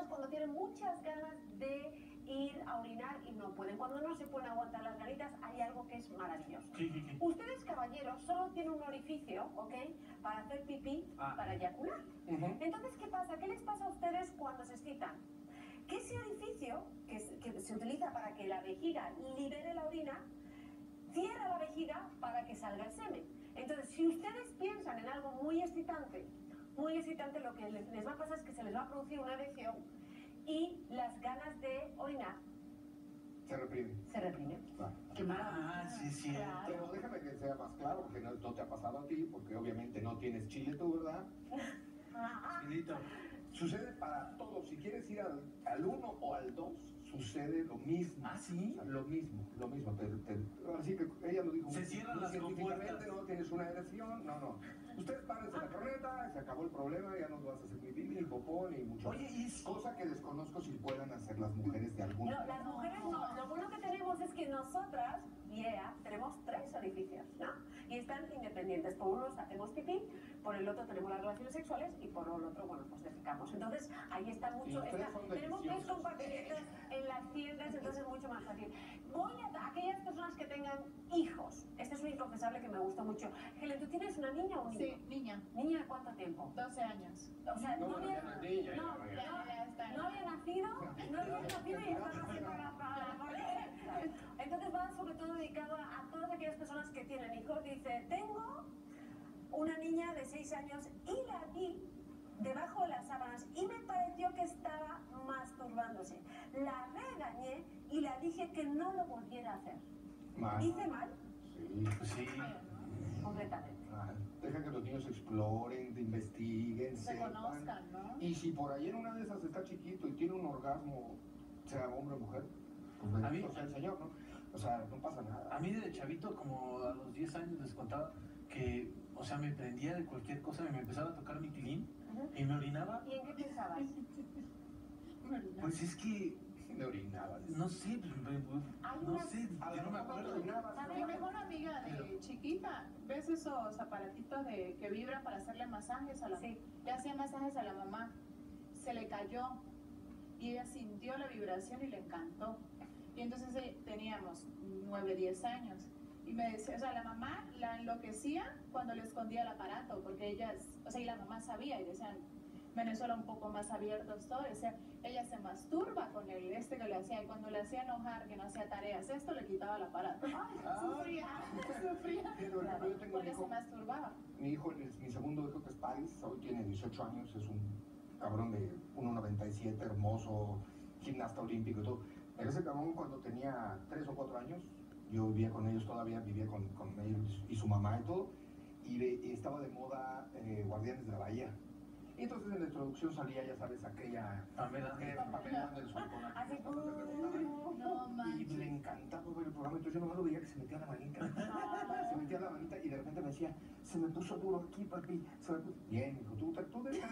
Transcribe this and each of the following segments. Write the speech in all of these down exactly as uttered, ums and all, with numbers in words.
personas cuando tienen muchas ganas de ir a orinar y no pueden. Cuando no se pueden aguantar las ganitas, hay algo que es maravilloso. Sí, sí, sí. Ustedes, caballeros, solo tienen un orificio, ¿ok? Para hacer pipí, Ah. para eyacular. Uh-huh. Entonces, ¿qué pasa? ¿Qué les pasa a ustedes cuando se excitan? Que ese orificio, que, es, que se utiliza para que la vejiga libere la orina, cierra la vejiga para que salga el semen. Entonces, si ustedes piensan en algo muy excitante, muy excitante, lo que les, les va a pasar es que se les va a producir una erección y las ganas de orinar se reprimen. Se reprimen. Claro. Qué maravilla. Ah, sí, sí. Claro. Pero déjame que sea más claro, porque no, no te ha pasado a ti, porque obviamente no tienes chile tú, ¿verdad? Chilito. Sucede para todos. Si quieres ir al, al uno o al dos, sucede lo mismo. ¿Ah, sí? O sea, lo mismo, lo mismo. Te, te, así que ella lo dijo. Se cierran las científicamente, compuertas. no tienes una erección, no, no. Ustedes párense la corneta, se acabó el problema, ya no vas a hacer ni pipí, ni popó, ni mucho. Oye, y Cosa que desconozco si puedan hacer las mujeres de algún No, las mujeres no. Lo bueno que tenemos es que nosotras, y ella, tenemos tres orificios, ¿no? Y están independientes. Por uno hacemos pipí, por el otro tenemos las relaciones sexuales y por el otro, bueno, pues defecamos. Entonces, ahí está mucho. Está, tenemos tres compartimentos en las tiendas, entonces es mucho más fácil. Voy a aquellas personas que tengan hijos. Este es un inconfesable que me gusta mucho. Helen, ¿tú tienes una niña o un niño? Sí, niña. ¿Niña de cuánto tiempo? doce años. O sea, no, No, había, no, no, niña, no, ya, Ya, ya está. no había nacido, no había nacido y estaba haciendo la palabra. Entonces va sobre todo dedicado a, a todas aquellas personas que tienen hijos. Dice, tengo una niña de seis años y la vi debajo de las sábanas y me pareció que estaba masturbándose. La regañé y la dije que no lo volviera a hacer. Mal. ¿Hice mal? Sí. Pues sí. Completamente. Mal. Deja que los niños exploren, investiguen, Se sepan. conozcan, ¿no? Y si por ahí en una de esas está chiquito y tiene un orgasmo, sea hombre o mujer, pues A mí- bendito sea el Señor, ¿no? O sea, no pasa nada. A mí de chavito, como a los diez años, les contaba que, o sea, me prendía de cualquier cosa, me empezaba a tocar mi tilín Ujú. y me orinaba. ¿Y en qué pensabas? Pues es que, Me orinaba. no sé, no sé, A yo lo no me mejor acuerdo. orinabas, Mi mejor amiga de chiquita, ¿ves esos aparatitos de, que vibran para hacerle masajes a la Sí. Le hacía masajes a la mamá. Se le cayó y ella sintió la vibración y le encantó. Y entonces eh, teníamos nueve, diez años. Y me decía, o sea, la mamá la enloquecía cuando le escondía el aparato, porque ella, o sea, y la mamá sabía y decían, Venezuela un poco más abiertos todo, decía, ella se masturba con el este que le hacía, y cuando le hacía enojar, que no hacía tareas, esto le quitaba el aparato. Ay, sufría, sufría, Sí, por ejemplo, yo tengo un porque se hijo, masturbaba. mi hijo, es mi segundo hijo que es Paris, hoy tiene dieciocho años, es un cabrón de uno noventa y siete, hermoso, gimnasta olímpico y todo. Pero ese cabrón cuando tenía tres o cuatro años, yo vivía con ellos todavía, vivía con, con ellos y su mamá y todo, y, de, y estaba de moda eh, Guardianes de la Bahía. Y entonces en la introducción salía, ya sabes, aquella Pamela. eh, Pamela Anderson con la Así, con la que le preguntaban. No Y manches. le encantaba ver el programa, entonces yo nomás lo veía que se metía la manita. Se metía la manita y de repente me decía, se me puso duro aquí, papi. Se me puso... Bien, hijo, tú, tú debes.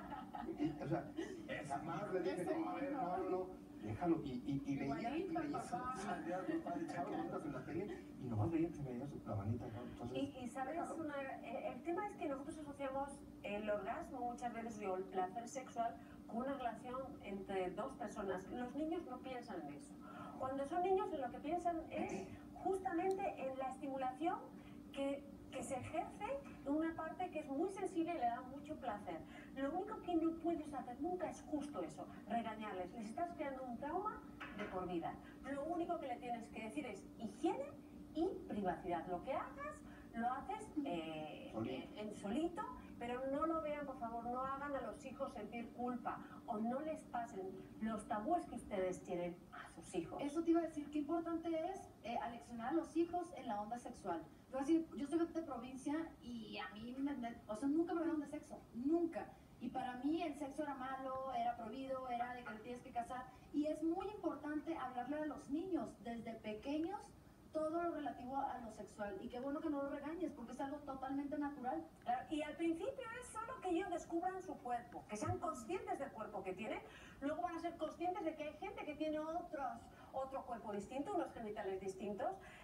O sea, jamás le dije, no, a ver, no, no, no, déjalo. Y, y, y veía, y Igualito, veía, papá. salía, echaba vueltas en la tele y nomás veía que se me veía la manita, ¿no? Entonces, Y, y sabes, una, eh, el tema es que nosotros asociamos el orgasmo muchas veces o el placer sexual con una relación entre dos personas. Los niños no piensan en eso. Cuando son niños lo que piensan es justamente en la estimulación que, que se ejerce en una parte que es muy sensible y le da mucho placer. Lo único que no puedes hacer nunca es justo eso, regañarles. Les estás creando un trauma de por vida. Lo único que le tienes que decir es higiene y privacidad. Lo que hagas, lo haces eh, Solito. en solito, pero no lo vean, por favor, no hagan a los hijos sentir culpa o no les pasen los tabúes que ustedes tienen a sus hijos. Eso te iba a decir, qué importante es eh, aleccionar a los hijos en la onda sexual. Yo, así, yo soy de provincia y a mí, me, me- o sea, nunca me hablaron de sexo, nunca. Y para mí el sexo era malo, era prohibido, era de que te tienes que casar. Y es muy importante hablarle a los niños desde pequeños todo lo relativo a lo sexual. Y qué bueno que no lo regañes, porque es algo totalmente natural. Claro, y al principio es solo que ellos descubran su cuerpo, que sean conscientes del cuerpo que tienen. Luego van a ser conscientes de que hay gente que tiene otros, otro cuerpo distinto, unos genitales distintos.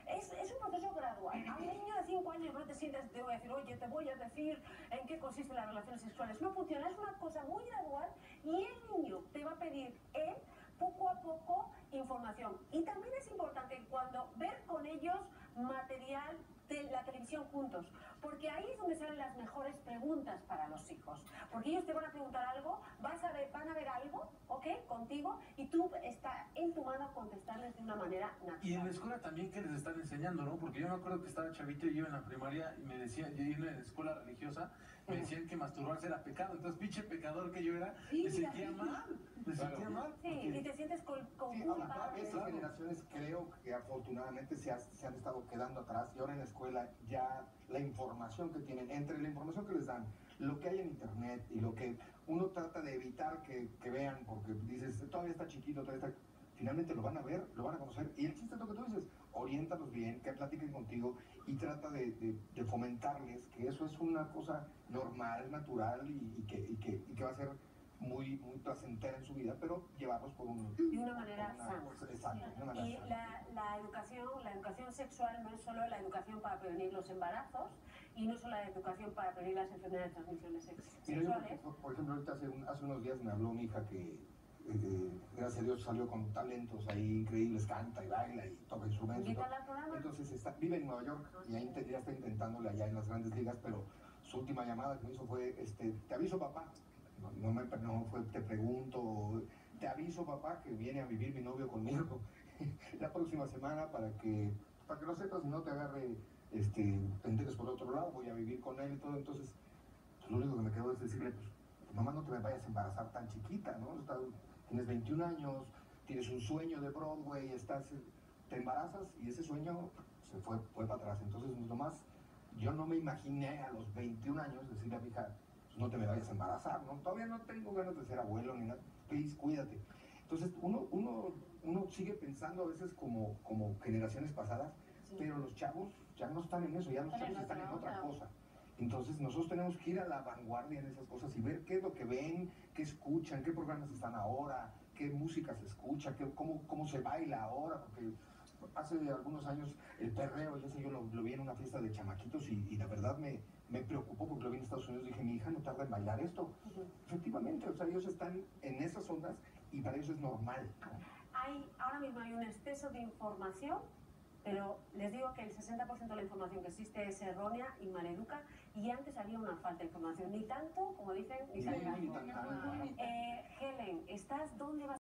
Es, es un proceso gradual. A un niño de cinco años no te sientes, te voy a decir, oye, te voy a decir en qué consisten las relaciones sexuales. No funciona, es una cosa muy gradual y el niño te va a pedir, él, poco a poco, información. Y también es importante cuando ver con ellos material de la televisión juntos, porque ahí es donde salen las mejores preguntas para los hijos, porque ellos te van a preguntar algo, vas a ver, van a ver algo, ¿ok? Contigo, y tú está en tu mano contestarles de una manera natural. Y en la escuela también, ¿qué les están enseñando, no? Porque yo me acuerdo que estaba chavito y yo en la primaria y me decían, yo en la escuela religiosa, me decían que masturbarse era pecado, entonces pinche pecador que yo era, Sí, me mira, sentía mal, me Claro. sentía mal. Sí, porque- y te sientes con, con Sí, culpa. ahora, esas claro. generaciones creo que afortunadamente se, ha- se han estado quedando atrás y ahora en la escuela ya la información que tienen, entre la información que les dan, lo que hay en internet y lo que uno trata de evitar que, que vean, porque dices, todavía está chiquito, todavía está... Finalmente lo van a ver, lo van a conocer, y el chiste es lo que tú dices, oriéntalos bien, que platiquen contigo y trata de, de, de fomentarles que eso es una cosa normal, natural y, y, que, y, que, y que va a ser muy, muy placentera en su vida, pero llevarlos por un... De una manera por sana. Exacto, de una manera Y sana. la, la educación, la educación sexual no es solo la educación para prevenir los embarazos y no es solo la educación para prevenir las enfermedades de transmisiones sex- Mira, yo, sexuales. por, por ejemplo, ahorita hace, un- hace unos días me habló mi hija que, eh, gracias a Dios, salió con talentos ahí increíbles, canta y baila y toca instrumentos. y todo. Invítala al programa. Entonces está, vive en Nueva York y ahí inte- ya está intentándole allá en las grandes ligas, pero su última llamada que me hizo fue, este, te aviso papá, no, no, me, no fue, te pregunto, te aviso papá que viene a vivir mi novio conmigo la próxima semana para que, para que lo sepas y no te agarre, este, te enteres por otro lado, voy a vivir con él y todo. Entonces pues, lo único que me quedó es decirle, pues, mamá, no te me vayas a embarazar tan chiquita, ¿no? Estás, tienes veintiún años, tienes un sueño de Broadway, estás, te embarazas y ese sueño se fue, fue para atrás. Entonces, nomás, yo no me imaginé a los veintiún años decirle a mi hija, pues, no te me vayas a embarazar, ¿no? Todavía no tengo ganas de ser abuelo ni nada, please, cuídate. Entonces, uno, uno, uno sigue pensando a veces como, como generaciones pasadas, pero los chavos ya no están en eso, ya los Están en chavos están en otra otra onda. cosa. Entonces nosotros tenemos que ir a la vanguardia en esas cosas y ver qué es lo que ven, qué escuchan, qué programas están ahora, qué música se escucha, qué, cómo, cómo se baila ahora, porque hace algunos años el perreo, ya sé, yo lo, lo vi en una fiesta de chamaquitos y, y la verdad me, me preocupó porque lo vi en Estados Unidos y dije, mi hija no tarda en bailar esto. Ujú. Efectivamente, o sea, ellos están en esas ondas y para ellos es normal. Hay, ahora mismo hay un exceso de información, pero les digo que el sesenta por ciento de la información que existe es errónea y maleduca, y antes había una falta de información, ni tanto, como dicen, ni Sí, tan ni tanto. tan tanto. Eh, Helen, ¿estás dónde vas?